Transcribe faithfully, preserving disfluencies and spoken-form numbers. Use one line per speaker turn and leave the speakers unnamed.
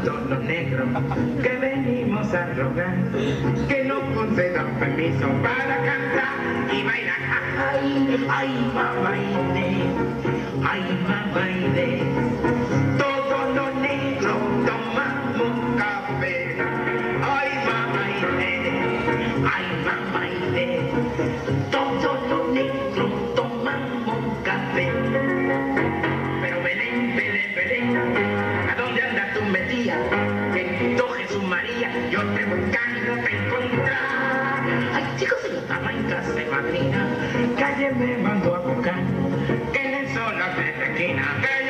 todos los negros que venimos a rogar que nos concedan permiso para cantar y bailar. Ay, ay, mamá Inés, ay, mamá Inés, todos los negros tomamos café. Ay, mamá Inés, ay, mamá Inés, todos los negros tomamos café. Pero Belén, Belén, Belén, ¿a dónde andas tú metida? Bendito Jesús María, yo te buscando te encontrar. Ay, chicos, yo estaba en casa de madrina, que ayer me mandó a buscar, que en el sol de la esquina.